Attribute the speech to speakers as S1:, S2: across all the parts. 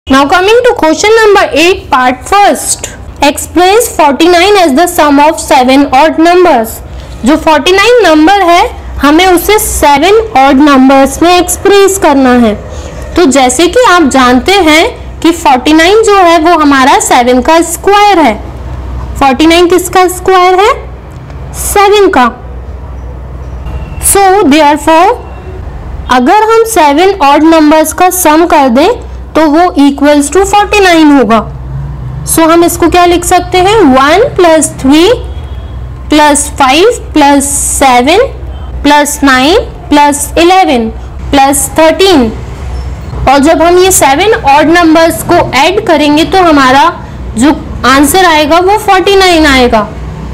S1: Now coming to question number 8 part first. Express 49 as the sum of 7 odd numbers. जो 49 number है हमें उसे 7 odd numbers में express करना है। तो जैसे कि आप जानते हैं कि 49 जो है वो हमारा 7 का स्क्वायर है। 49 किसका स्क्वायर है? 7 का। So therefore अगर हम 7 odd numbers का सम कर दें तो वो इक्वल्स टू 49 होगा। सो हम इसको क्या लिख सकते हैं? 1 + 3 + 5 + 7 + 9 + 11 + 13। और जब हम ये 7 ऑड नंबर्स को ऐड करेंगे तो हमारा जो आंसर आएगा वो 49 आएगा।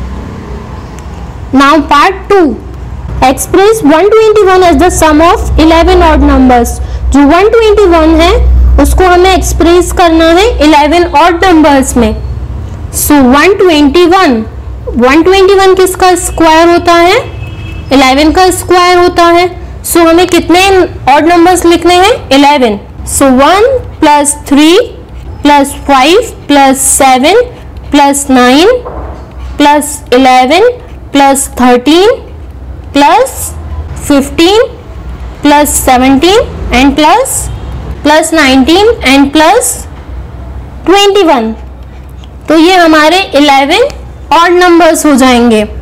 S1: Now part 2। Express 121 as the sum of 11 odd numbers. जो 121 है उसको हमें एक्सप्रेस करना है 11 ऑड नंबर्स में। सो 121 किसका स्क्वायर होता है? 11 का स्क्वायर होता है। सो हमें कितने ऑड नंबर्स लिखने हैं? 11। सो 1 + 3 + 5 + 7 + 9 + 11 + 13 + 15 + 17 and + 19 and + 21। तो ये हमारे 11 ऑड नंबर्स हो जाएंगे।